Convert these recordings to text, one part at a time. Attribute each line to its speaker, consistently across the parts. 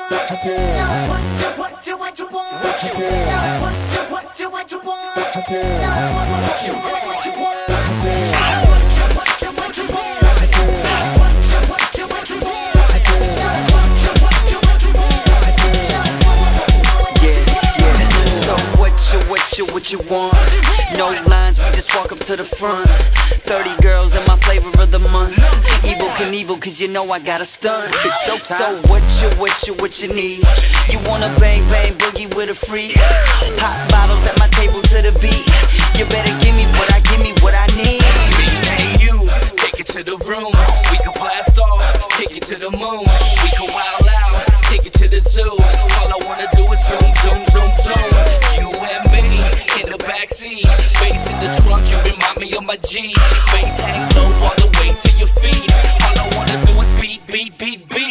Speaker 1: What you want? No lines, we just walk up to the front. 30 girls in my flavor of the month. Evil Knievel, cause you know I got a stunt. It's showtime. So what you need? You wanna bang bang boogie with a freak? Pop bottles at my table to the beat. You better give me what I need.
Speaker 2: Me and you, take it to the room. We can blast off, take it to the moon. We can wild out, take it to the zoo. All I wanna do is zoom, zoom, zoom, zoom. You and me in the backseat, bass in the trunk, you remind me of my G. Bass hang low all the way to your feet. All I wanna do is beat, beat, beat, beat.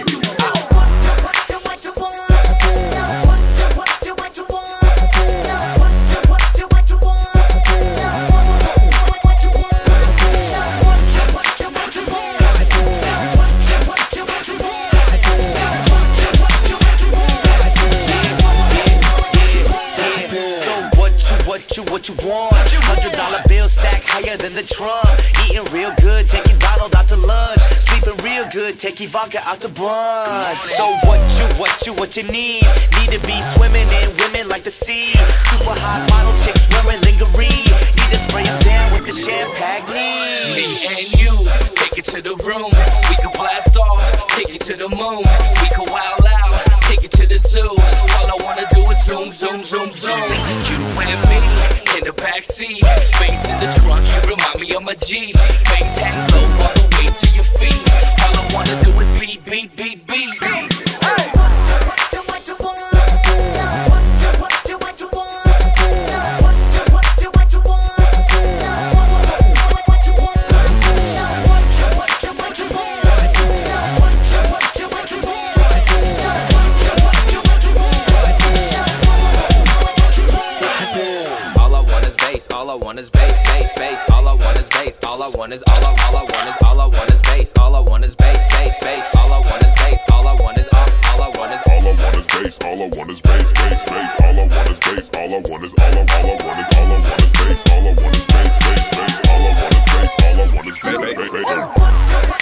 Speaker 1: What you want? $100 bill stack higher than the trunk. Eating real good, taking Donald out to lunch. Sleeping real good, taking vodka out to brunch. So what you need? Need to be swimming in women like the sea. Super hot model chicks wearing lingerie. Need to spray them down with the champagne.
Speaker 2: Me and you, take it to the room. We can blast off, take it to the moon. We can wild out, take it to the zoo. All I wanna do is zoom, zoom, zoom, zoom. You and me in the backseat, bass in the trunk, you remind me of my Jeep. Bass hang low all the way to your feet. All I wanna do is beat, beat, beat, beat.
Speaker 3: All I want is bass, bass, bass. All I want is bass. All I want is all I want is bass. All I want is bass, bass, bass. All I want is bass. All I want is all I want is
Speaker 4: bass. All I want is bass, bass, bass. All I want is bass. All I want is all I want is bass. All I want is bass, bass, bass. All I want is bass. All I want is bass, bass, bass.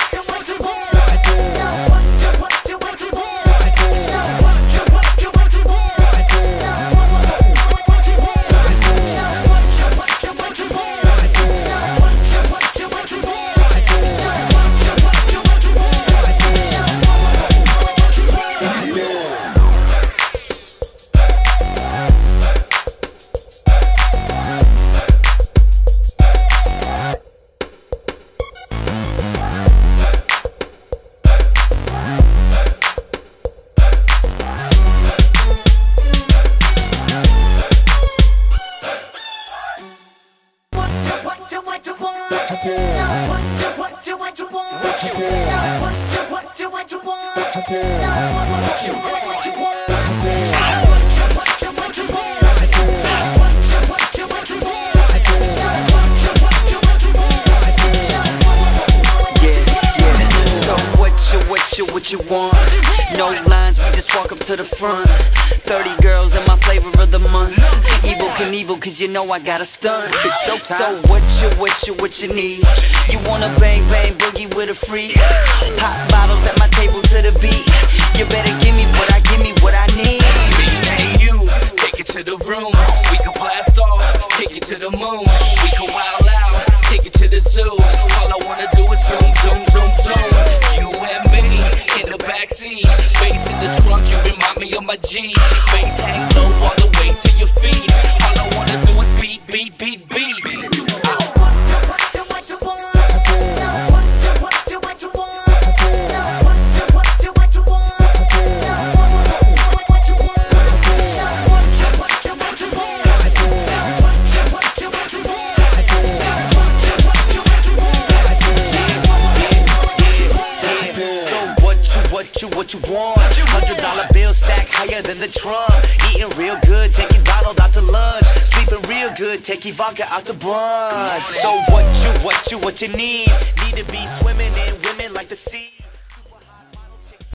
Speaker 1: What you want? No lines, we just walk up to the front. 30 girls in my flavor of the month. Evil Knievel, cause you know I got a stunt. It's showtime. So what you need? You wanna bang bang boogie with a freak? Pop bottles at my table to the beat. You better give me what I need.
Speaker 2: Me and you, take it to the room. We can blast off, take it to the moon. We can wild out, take it to the zoo. All I wanna do is zoom, zoom, zoom, zoom. You and me in the backseat, bass in the trunk, you remind me of my G. Bass hang low all the way to your feet. All I wanna do is beat, beat, beat, beat.
Speaker 1: What you want? $100 bill stack higher than the trunk. Eating real good, taking Donald out to lunch. Sleeping real good, taking vodka out to brunch. So what you need? Need to be swimming in women like the sea.